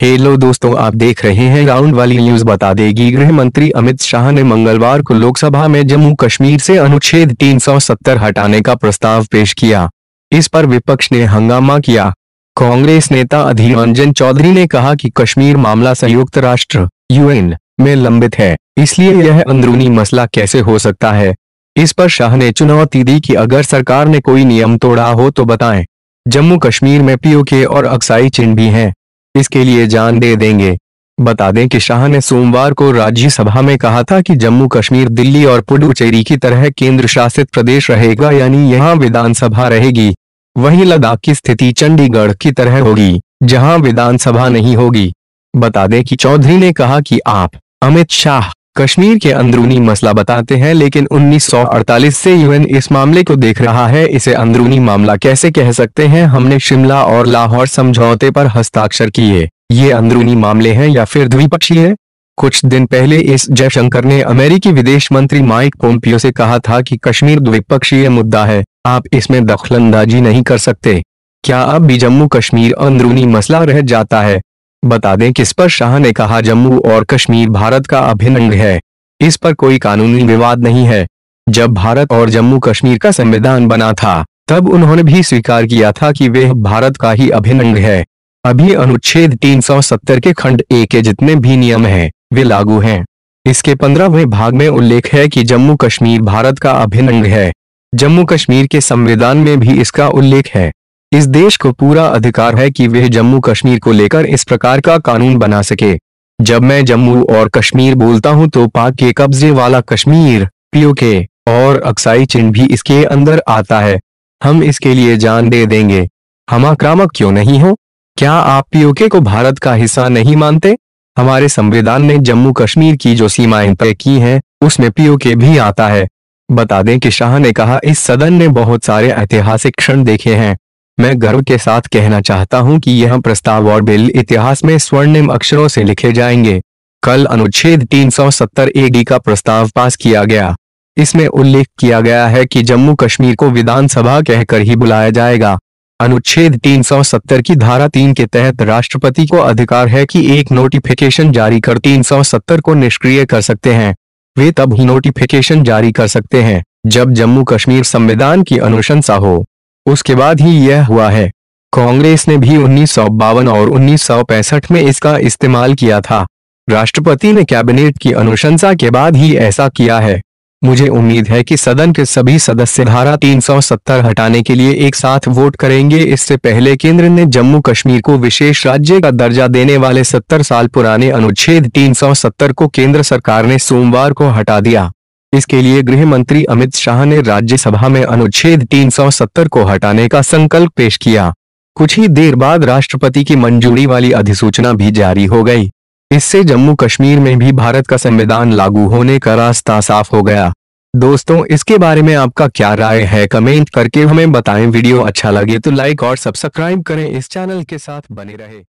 Hello दोस्तों, आप देख रहे हैं राउंड वाली न्यूज। बता देगी गृह मंत्री अमित शाह ने मंगलवार को लोकसभा में जम्मू कश्मीर से अनुच्छेद 370 हटाने का प्रस्ताव पेश किया। इस पर विपक्ष ने हंगामा किया। कांग्रेस नेता अधीर रंजन चौधरी ने कहा कि कश्मीर मामला संयुक्त राष्ट्र यूएन में लंबित है, इसलिए यह अंदरूनी मसला कैसे हो सकता है। इस पर शाह ने चुनौती दी कि अगर सरकार ने कोई नियम तोड़ा हो तो बताएं। जम्मू कश्मीर में पीओके और अक्साई चिन्ह भी हैं, इसके लिए जान दे देंगे। बता दें कि शाह ने सोमवार को राज्यसभा में कहा था कि जम्मू कश्मीर दिल्ली और पुडुचेरी की तरह केंद्र शासित प्रदेश रहेगा, यानी यहाँ विधानसभा रहेगी। वहीं लद्दाख की स्थिति चंडीगढ़ की तरह होगी, जहाँ विधानसभा नहीं होगी। बता दें कि चौधरी ने कहा कि आप अमित शाह कश्मीर के अंदरूनी मसला बताते हैं, लेकिन 1948 से यूएन इस मामले को देख रहा है, इसे अंदरूनी मामला कैसे कह सकते हैं। हमने शिमला और लाहौर समझौते पर हस्ताक्षर किए, ये अंदरूनी मामले हैं या फिर द्विपक्षीय। कुछ दिन पहले एस जयशंकर ने अमेरिकी विदेश मंत्री माइक पोम्पियो से कहा था कि कश्मीर द्विपक्षीय मुद्दा है, आप इसमें दखलंदाजी नहीं कर सकते। क्या अब भी जम्मू कश्मीर अंदरूनी मसला रह जाता है। बता दें कि इस पर शाह ने कहा, जम्मू और कश्मीर भारत का अभिन्न अंग है, इस पर कोई कानूनी विवाद नहीं है। जब भारत और जम्मू कश्मीर का संविधान बना था, तब उन्होंने भी स्वीकार किया था कि वह भारत का ही अभिन्न अंग है। अभी अनुच्छेद 370 के खंड ए के जितने भी नियम हैं, वे लागू हैं। इसके 15वें भाग में उल्लेख है कि जम्मू कश्मीर भारत का अभिन्न अंग है। जम्मू कश्मीर के संविधान में भी इसका उल्लेख है। इस देश को पूरा अधिकार है कि वह जम्मू कश्मीर को लेकर इस प्रकार का कानून बना सके। जब मैं जम्मू और कश्मीर बोलता हूं तो पाक के कब्जे वाला कश्मीर, पीओके और अक्साई चिन्ह भी इसके अंदर आता है। हम इसके लिए जान दे देंगे। हम आक्रामक क्यों नहीं हो। क्या आप पीओके को भारत का हिस्सा नहीं मानते। हमारे संविधान ने जम्मू कश्मीर की जो सीमाएं तय की हैं, उसमें पीओके भी आता है। बता दें कि शाह ने कहा, इस सदन ने बहुत सारे ऐतिहासिक क्षण देखे हैं। मैं गर्व के साथ कहना चाहता हूं कि यह प्रस्ताव और बिल इतिहास में स्वर्णिम अक्षरों से लिखे जाएंगे। कल अनुच्छेद 370 एडी का प्रस्ताव पास किया गया। इसमें उल्लेख किया गया है कि जम्मू कश्मीर को विधानसभा कहकर ही बुलाया जाएगा। अनुच्छेद 370 की धारा 3 के तहत राष्ट्रपति को अधिकार है कि एक नोटिफिकेशन जारी कर 370 को निष्क्रिय कर सकते हैं। वे तब ही नोटिफिकेशन जारी कर सकते हैं जब जम्मू कश्मीर संविधान की अनुशंसा हो। उसके बाद ही यह हुआ है। कांग्रेस ने भी 1952 और 1965 में इसका इस्तेमाल किया था। राष्ट्रपति ने कैबिनेट की अनुशंसा के बाद ही ऐसा किया है। मुझे उम्मीद है कि सदन के सभी सदस्य धारा 370 हटाने के लिए एक साथ वोट करेंगे। इससे पहले केंद्र ने जम्मू कश्मीर को विशेष राज्य का दर्जा देने वाले 70 साल पुराने अनुच्छेद 370 को केंद्र सरकार ने सोमवार को हटा दिया। इसके लिए गृह मंत्री अमित शाह ने राज्यसभा में अनुच्छेद 370 को हटाने का संकल्प पेश किया। कुछ ही देर बाद राष्ट्रपति की मंजूरी वाली अधिसूचना भी जारी हो गई। इससे जम्मू कश्मीर में भी भारत का संविधान लागू होने का रास्ता साफ हो गया। दोस्तों, इसके बारे में आपका क्या राय है, कमेंट करके हमें बताएं। वीडियो अच्छा लगे तो लाइक और सब्सक्राइब करें, इस चैनल के साथ बने रहे।